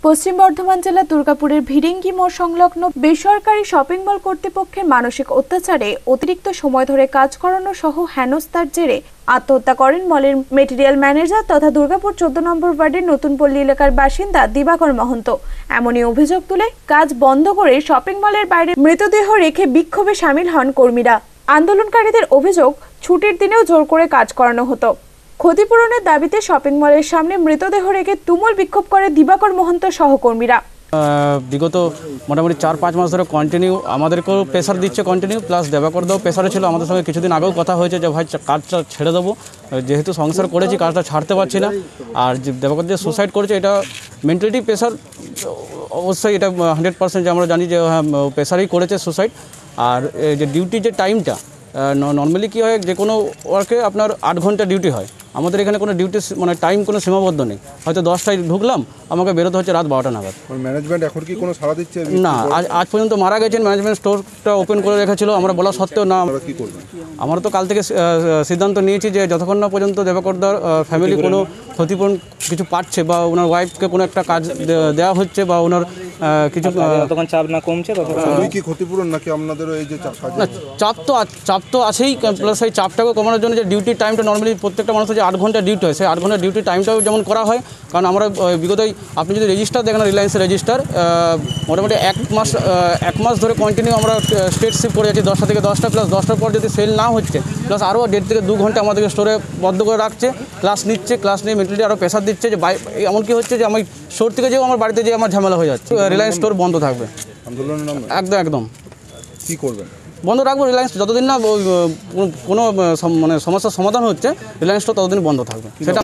পশ্চিম বর্ধমান জেলার দুর্গাপুরের ভিড়িঙ্গি মোড় সংলগ্ন বেসরকারি শপিং মল কর্তৃপক্ষের মানসিক অত্যাচারে অতিরিক্ত সময় ধরে কাজ করানো সহ হেনস্থার জেরে আত্মহত্যা করেন মলের মেটেরিয়াল ম্যানেজার তথা দুর্গাপুর 14 নম্বর ওয়ার্ডের নতুন পল্লী এলাকার বাসিন্দা দিবাকর মহন্ত। এমনই অভিযোগ তুলে কাজ বন্ধ করে শপিং মলের বাইরে মৃতদেহ রেখে বিক্ষোভে সামিল হন কর্মীরা। আন্দোলনকারীদের অভিযোগ, ছুটির দিনেও জোর করে কাজ করানো হতো। ক্ষতিপূরণের দাবিতে শপিং মলের সামনে মৃতদেহ রেখে তুমুল বিক্ষোভ করে দিবাকর মহন্ত সহকর্মীরা। বিগত মোটামুটি 4-5 মাস ধরে কন্টিনিউ আমাদেরকেও প্রেশার দিচ্ছে কন্টিনিউ, প্লাস দেবাকরদাও প্রেশারে ছিল। আমাদের সঙ্গে কিছুদিন আগেও কথা হয়েছে যে ভাই কাজটা ছেড়ে দেবো, যেহেতু সংসার করেছি কাজটা ছাড়তে পারছি না। আর যে দেবাকর যে সুসাইড করেছে এটা মেন্টালিটি প্রেশার, অবশ্যই এটা 100% যে আমরা জানি যে হ্যাঁ প্রেশারেই করেছে সুসাইড। আর যে ডিউটি যে টাইমটা নর্মালি কী হয়, যে কোনো ওয়ার্কে আপনার 8 ঘন্টা ডিউটি হয়। আমাদের এখানে কোনো ডিউটি মানে টাইম কোনো সীমাবদ্ধ নেই। হয়তো 10টায় ঢুকলাম, আমাকে বেরোতে হচ্ছে রাত 12টা নাগাদ। ম্যানেজমেন্ট এখন কি কোনো সাড়া দিচ্ছে না? আজ পর্যন্ত মারা গেছেন, ম্যানেজমেন্ট স্টোরটা ওপেন করে রেখেছিল। আমরা বলা সত্ত্বেও না, কী করবেন? আমরা তো কাল থেকে সিদ্ধান্ত নিয়েছি যে যতক্ষণ না পর্যন্ত দেবাকরদার ফ্যামিলি কোনো ক্ষতিপূরণ কিছু পাচ্ছে বা ওনার ওয়াইফকে কোনো একটা কাজ দেওয়া হচ্ছে বা ওনার কিছু তখন চাপ না কমছে ততক্ষণ কি ক্ষতিপূরণ নাকি আপনাদেরও এই যে না? চাপ তো আছেই, প্লাস সেই চাপটাকে কমানোর জন্য যে ডিউটি টাইমটা নর্মালি প্রত্যেকটা মানুষের যে 8 ঘন্টা ডিউটি হয়, সেই 8 ঘন্টা ডিউটি টাইমটাও যেমন করা হয়। কারণ আমরা বিগতই আপনি যদি রেজিস্টার দেখেন, রিলায়েন্সের রেজিস্টার মোটামুটি এক মাস ধরে কন্টিনিউ আমরা স্টেট শিফট করে যাচ্ছি 10টা থেকে 10টা, প্লাস 10টার পর যদি সেল না হচ্ছে প্লাস আরও 1.5 থেকে 2 ঘন্টা আমাদেরকে স্টোরে বদ্ধ করে রাখছে। ক্লাস নিয়ে মেন্টালি আরও প্রেশার দিচ্ছে যে এমনকি হচ্ছে যে আমি স্টোর থেকে যেও আমার বাড়িতে যেয়ে আমার ঝামেলা হয়ে যাচ্ছে। রিলায়েন্স স্টোর বন্ধ থাকবে। আন্দোলনের নাম একদম কী করবেন? বন্ধ রাখবো রিলায়েন্স যতদিন না কোনো মানে সমস্যার সমাধান হচ্ছে, রিলায়েন্স স্টোর ততদিন বন্ধ থাকবে। সেটা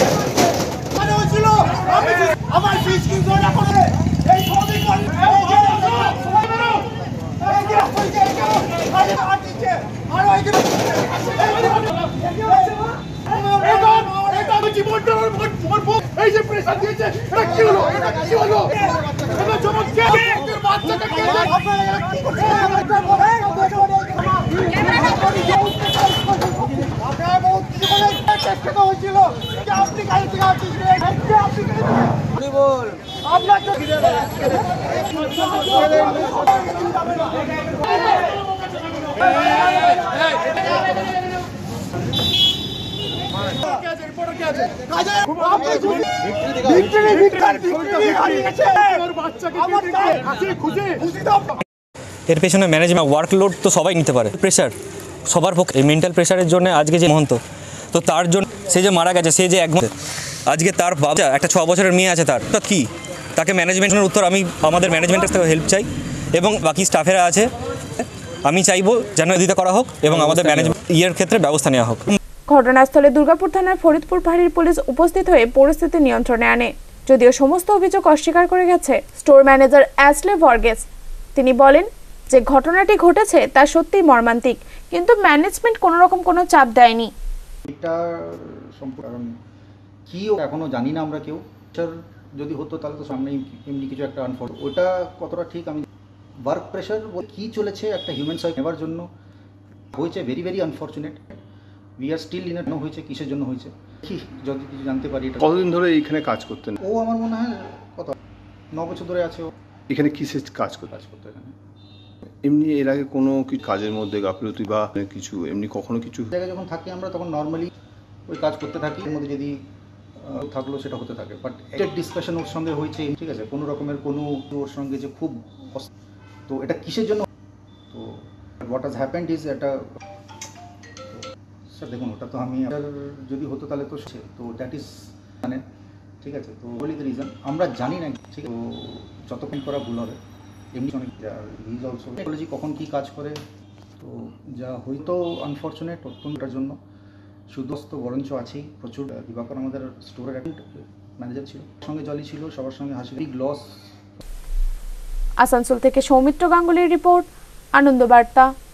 এই যে প্রেসার দিয়েছে, এটা কি হলো? এটা কি হলো? এটা চমক কে? বাচ্চাটা কে? আপনারা কি করছেন? আপনারা বহুত কিছু বলে চেষ্টা তো হয়েছিল যে আপনি গাড়ি থেকে আসছেন, আপনি উনি বল আপনার তো এর পেছনে ম্যানেজমেন্ট ওয়ার্কলোড তো সবাই নিতে পারে, প্রেশার সবার পক্ষে। মেন্টাল প্রেশারের জন্য আজকে যে মহন্ত, তো তার জন্য সে যে মারা গেছে, সে যে আজকে তার বাবা একটা 6 বছরের মেয়ে আছে, তার কি তাকে ম্যানেজমেন্টের উত্তর আমি আমাদের ম্যানেজমেন্টের থেকে হেল্প চাই এবং বাকি স্টাফেরা আছে, আমি চাইবো যেন দিতে করা হোক এবং আমাদের ম্যানেজমেন্ট ক্ষেত্রে ব্যবস্থা নেওয়া হোক। ঘটনাস্থলে দুর্গাপুর থানার ফরিদপুর ফাঁড়ির পুলিশ উপস্থিত হয়ে পরিস্থিতি নিয়ন্ত্রণে আনে। যদিও সমস্ত অভিযোগ অস্বীকার করে গেছে স্টোর ম্যানেজার অ্যাসলে ভর্গেস। তিনি বলেন যে ঘটনাটি ঘটেছে তা সত্যিই মর্মান্তিক, কিন্তু ম্যানেজমেন্ট কোনো রকম কোনো চাপ দেয়নি। এটা কারণ কি এখনো জানি না আমরা কেউ। যদি হতো তাহলে তো সামনে এমনি কিছু একটা আনফর্চুনেট, ওটা কতটা ঠিক আমি ওয়ার্ক প্রেশার কি চলেছে একটা হিউম্যান সাইক নেওয়ার জন্য হয়েছে। Very very unfortunate. We are still in হয়েছে, কিসের জন্য হয়েছে কি যদি কিছু জানতে পারি। কতদিন ধরে এইখানে কাজ করতেন? ও আমার মনে হয় কত 9 বছর ধরে আছে ও এখানে। কিসের কাজ করতে এখানে? এমনি এর আগে কোনো কি কাজের মধ্যে গাফিলতি বা কিছু এমনি কখনো কিছু জায়গায় যখন থাকি আমরা তখন নর্মালি ওই কাজ করতে থাকি, এর মধ্যে যদি থাকলো সেটা হতে থাকে। বাট একটা ডিসকাশন ওর সঙ্গে হয়েছে, ঠিক আছে, কোনো রকমের কোনো ওর সঙ্গে যে খুব, তো এটা কিসের জন্য, তো হোয়াট হ্যাজ হ্যাপেন্ড ইজ এটা স্যার দেখুন, ওটা তো আমি যদি হতো তাহলে তো দ্যাট ইজ মানে ঠিক আছে। তো বলি দ্য রিজন আমরা জানি না, ঠিক আছে, তো যতক্ষণ করা ভুল হবে এমনি অনেক ইজ অলসো টেকনোলজি কখন কী কাজ করে। তো যা হয়তো আনফর্চুনেট অত্যন্তটার জন্য শুধুস্ত বরঞ্চ আছেই প্রচুর। দিবাকর আমাদের স্টোরের ম্যানেজার ছিল, সঙ্গে জলি ছিল, সবার সঙ্গে হাসি লস। আসানসোল থেকে সৌমিত্র গাঙ্গুলির রিপোর্ট, আনন্দবার্তা।